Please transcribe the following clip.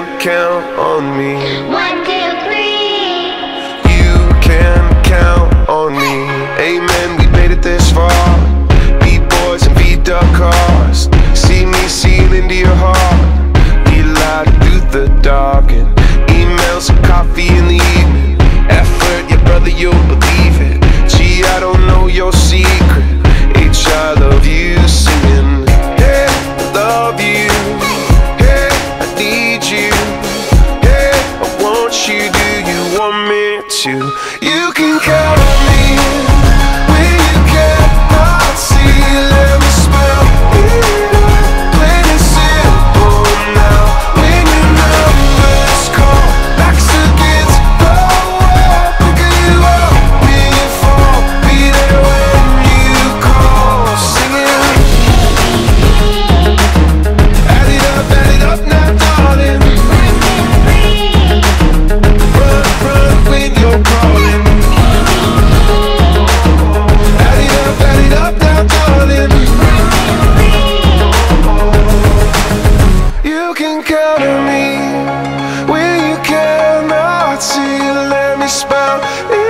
can count on me. 1, 2, 3. You can count on me. Amen, we made it this far. Beat boys and beat up cars. See me seeing into your heart. We light through the dark and emails and coffee in the evening. Effort, yeah brother, you'll believe it. Gee, I don't know your secret. H, I love you, singing. Hey, I love you. Hey, I need you. Hey, I want you. Do you want me to? You can count on me when you cannot see. Let me spell it out, plain and simple now. When your numbers call, backs against the wall, picking you up when you fall. Be there when you call, singing. Add it up now, darling. Run, run when you're crawling. Add it up now, darling. You can count on me when you cannot see. Let me spell it